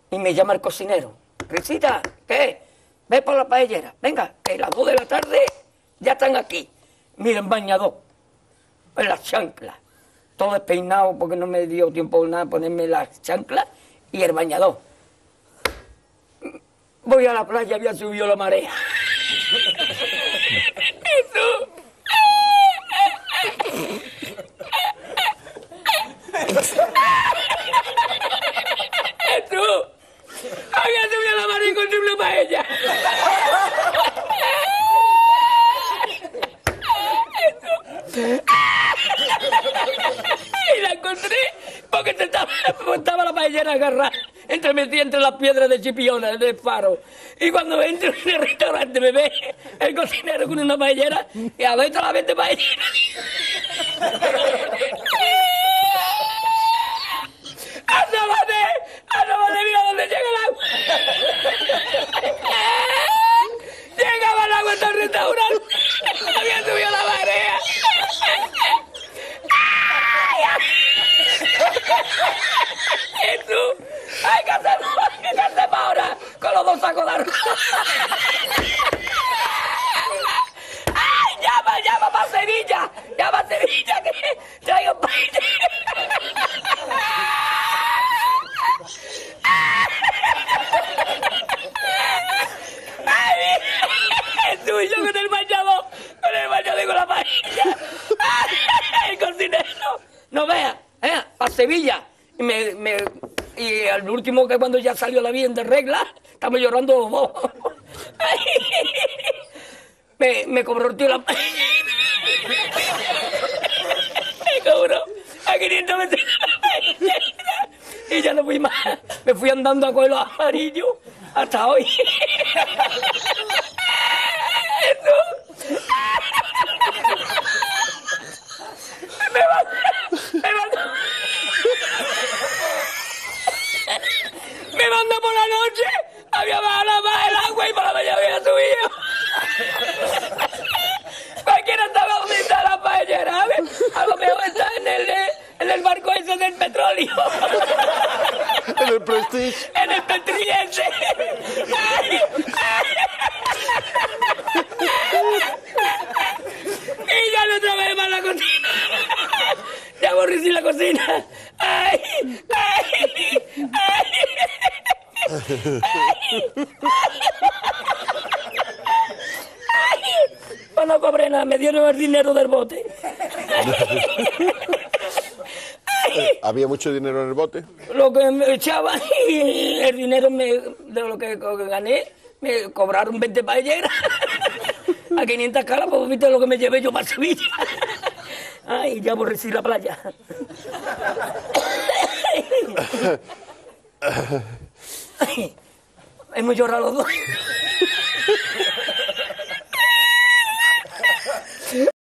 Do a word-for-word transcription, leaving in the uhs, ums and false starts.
Y me llama el cocinero. Risita, ¿qué? Ve por la paellera. Venga, que a las dos de la tarde ya están aquí. Miren, bañador, en las chanclas. Todo despeinado porque no me dio tiempo nada ponerme las chanclas y el bañador. Voy a la playa, había subido la marea. Jesús. Jesús. Había subido la marea y encontré una paella. Y la encontré porque se estaba, estaba la paellera agarrada entre metí entre las piedras de Chipiona, del faro. Y cuando entro en el restaurante me ve el cocinero con una paellera y a ver la vez de paellera. ¡Asómate! ¡Asómate! ¡Mira dónde llega el agua! Llegaba el agua hasta el restaurante. Había subido la marea. Jesús, hay que hacer, hay que hacer ahora con los dos sacos de arroz. ¡Ay, llama, llama para Sevilla! ¡Llama a Sevilla que traigo paella! ¡Ay, Jesús, yo con el bañador, con el bañador y con la paella! ¡Ay, el cocinero! No vea, ¿eh? Para Sevilla. Y, me, me, y al último, que cuando ya salió la bien de regla, estamos llorando los dos. me, me cobró el tío la... me cobró a quinientos metros y ya no fui más. Me fui andando a coger los amarillos hasta hoy. Eso. me va, me va. Me mandó por la noche, había bajado más el agua y por la mañana había subido. Cualquiera estaba donde está la paellera, ¿sabes? A lo mejor está en el, en el barco ese del petróleo. En el Prestige. En el Petriense. Y ya no otra vez más la cocina. Ya aborrecí la cocina. Ay, ay, ay. Pues no cobré nada, me dieron el dinero del bote. ¿Había mucho dinero en el bote? Lo que me echaban y el dinero me, de lo que gané, me cobraron veinte paelleras. A quinientas caras, pues viste lo que me llevé yo para Sevilla. Ay, ya aborrecí la playa. Ay, hemos llorado los dos.